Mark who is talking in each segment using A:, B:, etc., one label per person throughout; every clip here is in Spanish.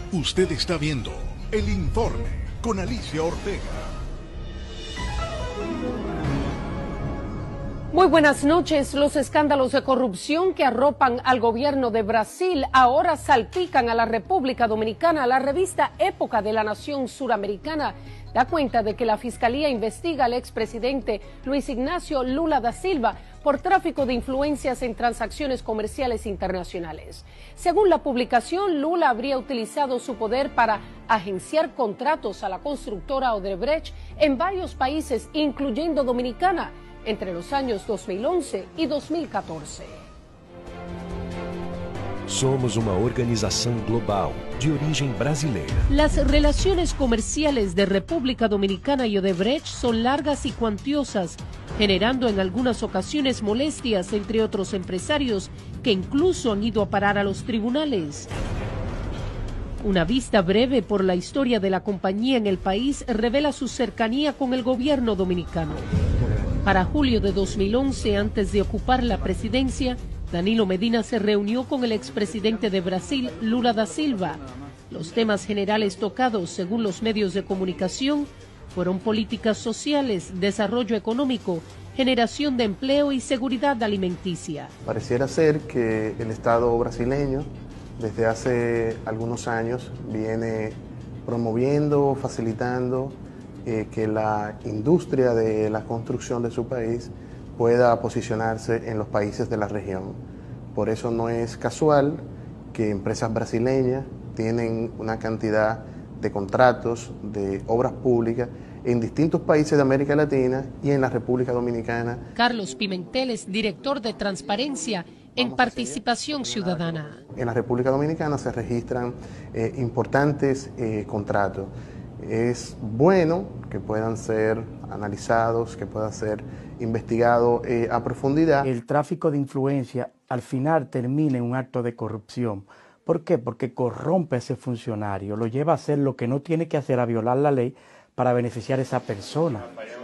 A: Usted está viendo El Informe con Alicia Ortega.
B: Muy buenas noches. Los escándalos de corrupción que arropan al gobierno de Brasil ahora salpican a la República Dominicana. La revista Época de la Nación Suramericana da cuenta de que la Fiscalía investiga al expresidente Luis Ignacio Lula da Silva por tráfico de influencias en transacciones comerciales internacionales. Según la publicación, Lula habría utilizado su poder para agenciar contratos a la constructora Odebrecht en varios países, incluyendo Dominicana, entre los años 2011 y 2014.
C: Somos uma organização global de origem brasileira.
B: Las relaciones comerciales de República Dominicana y Odebrecht son largas y cuantiosas, generando en algunas ocasiones molestias entre otros empresarios que incluso han ido a parar a los tribunales. Una vista breve por la historia de la compañía en el país revela su cercanía con el gobierno dominicano. Para julio de 2011, antes de ocupar la presidencia, Danilo Medina se reunió con el expresidente de Brasil, Lula da Silva. Los temas generales tocados, según los medios de comunicación, fueron políticas sociales, desarrollo económico, generación de empleo y seguridad alimenticia.
D: Pareciera ser que el Estado brasileño, desde hace algunos años, viene promoviendo, facilitando que la industria de la construcción de su país pueda posicionarse en los países de la región. Por eso no es casual que empresas brasileñas tienen una cantidad de contratos de obras públicas en distintos países de América Latina y en la República Dominicana.
B: Carlos Pimentel es director de Transparencia en Participación Ciudadana.
D: En la República Dominicana se registran importantes contratos. Es bueno que puedan ser analizados, que puedan ser investigados a profundidad.
E: El tráfico de influencia al final termina en un acto de corrupción. ¿Por qué? Porque corrompe a ese funcionario, lo lleva a hacer lo que no tiene que hacer, a violar la ley para beneficiar a esa persona.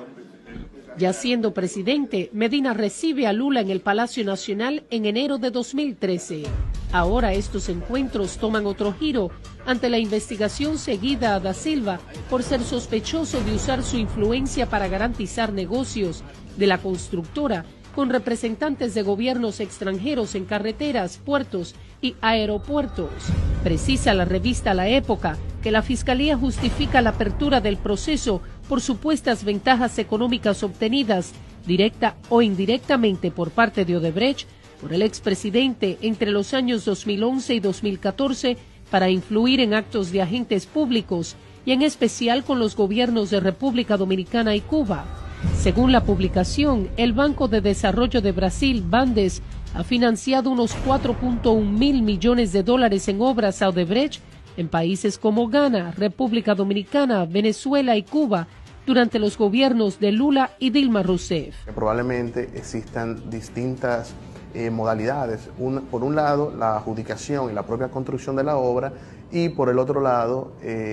B: Ya siendo presidente, Medina recibe a Lula en el Palacio Nacional en enero de 2013. Ahora estos encuentros toman otro giro ante la investigación seguida a da Silva por ser sospechoso de usar su influencia para garantizar negocios de la constructora con representantes de gobiernos extranjeros en carreteras, puertos y aeropuertos. Precisa la revista La Época que la Fiscalía justifica la apertura del proceso por supuestas ventajas económicas obtenidas, directa o indirectamente por parte de Odebrecht, por el expresidente entre los años 2011 y 2014 para influir en actos de agentes públicos y en especial con los gobiernos de República Dominicana y Cuba. Según la publicación, el Banco de Desarrollo de Brasil, Bandes, ha financiado unos 4.1 mil millones de dólares en obras a Odebrecht en países como Ghana, República Dominicana, Venezuela y Cuba durante los gobiernos de Lula y Dilma Rousseff.
D: Probablemente existan distintas modalidades. Por un lado, la adjudicación y la propia construcción de la obra, y por el otro lado,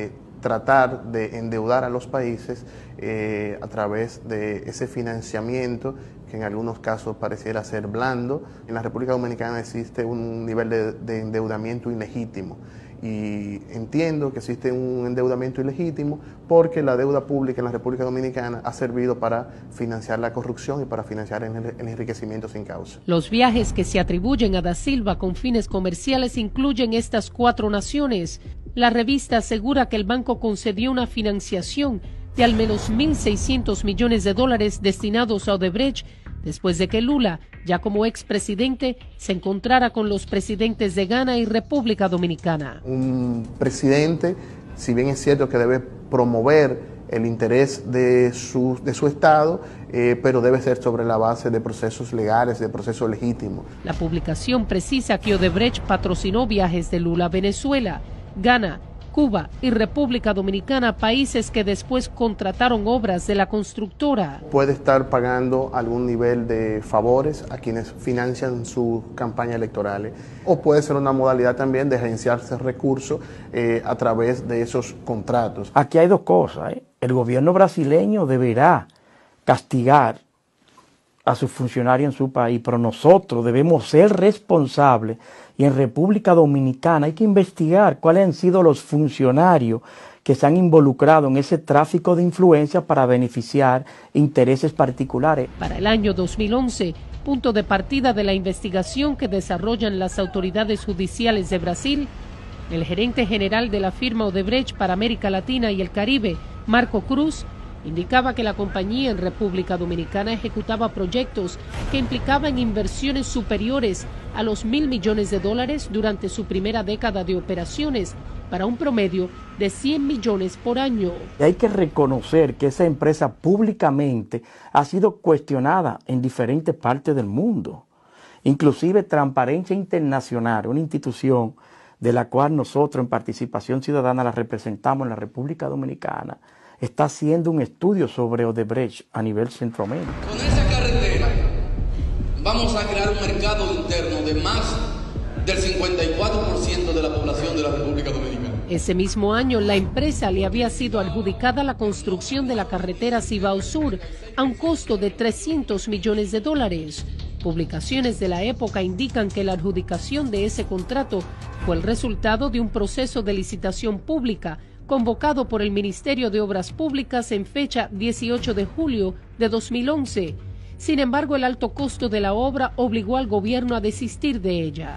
D: tratar de endeudar a los países a través de ese financiamiento que en algunos casos pareciera ser blando. En la República Dominicana existe un nivel de endeudamiento ilegítimo. Y entiendo que existe un endeudamiento ilegítimo porque la deuda pública en la República Dominicana ha servido para financiar la corrupción y para financiar el enriquecimiento sin causa.
B: Los viajes que se atribuyen a da Silva con fines comerciales incluyen estas 4 naciones. La revista asegura que el banco concedió una financiación de al menos 1.600 millones de dólares destinados a Odebrecht después de que Lula, ya como expresidente, se encontrara con los presidentes de Ghana y República Dominicana.
D: Un presidente, si bien es cierto que debe promover el interés de su Estado, pero debe ser sobre la base de procesos legales, de procesos legítimos.
B: La publicación precisa que Odebrecht patrocinó viajes de Lula a Venezuela, Ghana, Cuba y República Dominicana, países que después contrataron obras de la constructora.
D: Puede estar pagando algún nivel de favores a quienes financian sus campañas electorales, o puede ser una modalidad también de agenciarse recursos a través de esos contratos.
E: Aquí hay dos cosas. El gobierno brasileño deberá castigar a sus funcionarios en su país, pero nosotros debemos ser responsables y en República Dominicana hay que investigar cuáles han sido los funcionarios que se han involucrado en ese tráfico de influencia para beneficiar intereses particulares.
B: Para el año 2011, punto de partida de la investigación que desarrollan las autoridades judiciales de Brasil, el gerente general de la firma Odebrecht para América Latina y el Caribe, Marco Cruz, indicaba que la compañía en República Dominicana ejecutaba proyectos que implicaban inversiones superiores a los $1.000 millones durante su primera década de operaciones, para un promedio de 100 millones por año.
E: Y hay que reconocer que esa empresa públicamente ha sido cuestionada en diferentes partes del mundo. Inclusive Transparencia Internacional, una institución de la cual nosotros en Participación Ciudadana la representamos en la República Dominicana, está haciendo un estudio sobre Odebrecht a nivel Centroamérica.
F: Con esa carretera vamos a crear un mercado interno de más del 54% de la población de la República Dominicana.
B: Ese mismo año, la empresa le había sido adjudicada la construcción de la carretera Cibao Sur a un costo de $300 millones. Publicaciones de la época indican que la adjudicación de ese contrato fue el resultado de un proceso de licitación pública convocado por el Ministerio de Obras Públicas en fecha 18 de julio de 2011. Sin embargo, el alto costo de la obra obligó al gobierno a desistir de ella.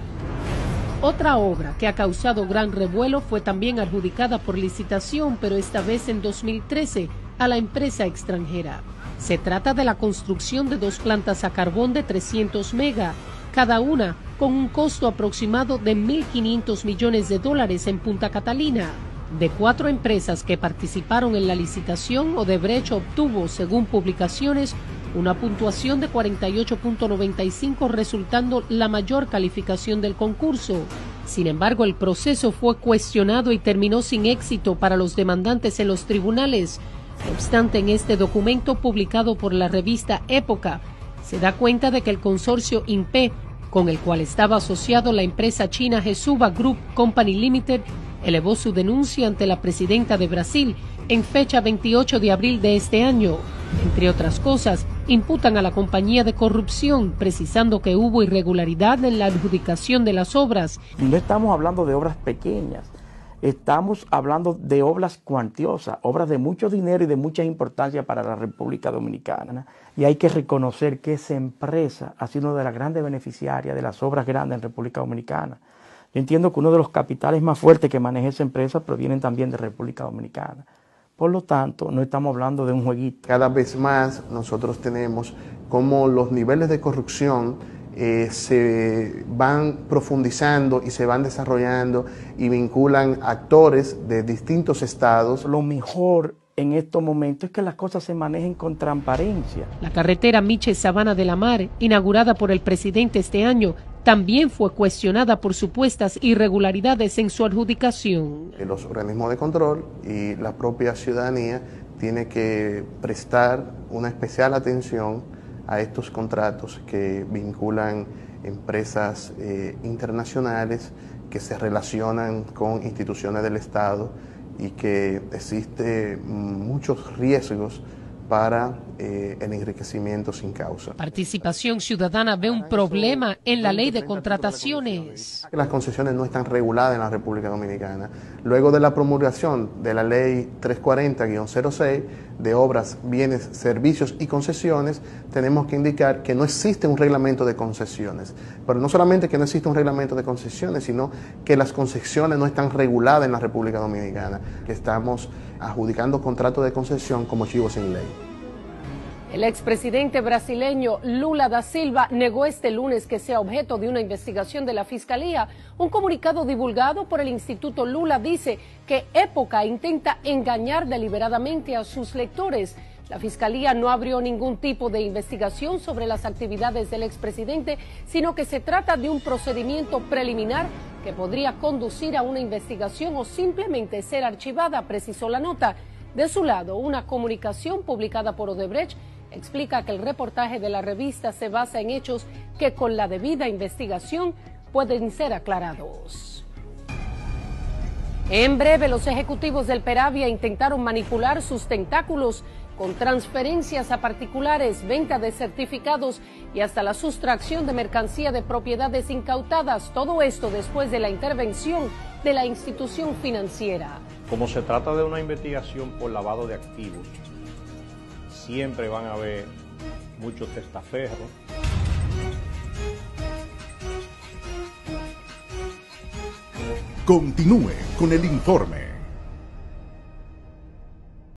B: Otra obra que ha causado gran revuelo fue también adjudicada por licitación, pero esta vez en 2013, a la empresa extranjera. Se trata de la construcción de 2 plantas a carbón de 300 mega, cada una con un costo aproximado de $1.500 millones en Punta Catalina. De 4 empresas que participaron en la licitación, Odebrecht obtuvo, según publicaciones, una puntuación de 48.95, resultando la mayor calificación del concurso. Sin embargo, el proceso fue cuestionado y terminó sin éxito para los demandantes en los tribunales. No obstante, en este documento publicado por la revista Época, se da cuenta de que el consorcio INPE, con el cual estaba asociado la empresa china Jesuba Group Company Limited, elevó su denuncia ante la presidenta de Brasil en fecha 28 de abril de este año. Entre otras cosas, imputan a la compañía de corrupción, precisando que hubo irregularidad en la adjudicación de las obras.
E: No estamos hablando de obras pequeñas, estamos hablando de obras cuantiosas, obras de mucho dinero y de mucha importancia para la República Dominicana. Y hay que reconocer que esa empresa ha sido una de las grandes beneficiarias de las obras grandes en República Dominicana. Yo entiendo que uno de los capitales más fuertes que maneja esa empresa provienen también de República Dominicana. Por lo tanto, no estamos hablando de un jueguito.
D: Cada vez más nosotros tenemos como los niveles de corrupción se van profundizando y se van desarrollando y vinculan actores de distintos estados.
E: Lo mejor en estos momentos es que las cosas se manejen con transparencia.
B: La carretera Miche-Sabana de la Mar, inaugurada por el presidente este año, también fue cuestionada por supuestas irregularidades en su adjudicación.
D: Los organismos de control y la propia ciudadanía tiene que prestar una especial atención a estos contratos que vinculan empresas internacionales que se relacionan con instituciones del Estado y que existe muchos riesgos para el enriquecimiento sin causa.
B: Participación Ciudadana ve un problema en la ley de contrataciones.
D: Las concesiones no están reguladas en la República Dominicana. Luego de la promulgación de la ley 340-06 de obras, bienes, servicios y concesiones, tenemos que indicar que no existe un reglamento de concesiones. Pero no solamente que no existe un reglamento de concesiones, sino que las concesiones no están reguladas en la República Dominicana, que estamos adjudicando contratos de concesión como chivos sin ley.
B: El expresidente brasileño Lula da Silva negó este lunes que sea objeto de una investigación de la Fiscalía. Un comunicado divulgado por el Instituto Lula dice que Época intenta engañar deliberadamente a sus lectores. La Fiscalía no abrió ningún tipo de investigación sobre las actividades del expresidente, sino que se trata de un procedimiento preliminar que podría conducir a una investigación o simplemente ser archivada, precisó la nota. De su lado, una comunicación publicada por Odebrecht explica que el reportaje de la revista se basa en hechos que con la debida investigación pueden ser aclarados. En breve, los ejecutivos del Peravia intentaron manipular sus tentáculos con transferencias a particulares, venta de certificados y hasta la sustracción de mercancía de propiedades incautadas. Todo esto después de la intervención de la institución financiera.
G: Como se trata de una investigación por lavado de activos, siempre van a haber muchos testaferros.
A: Continúe con el informe.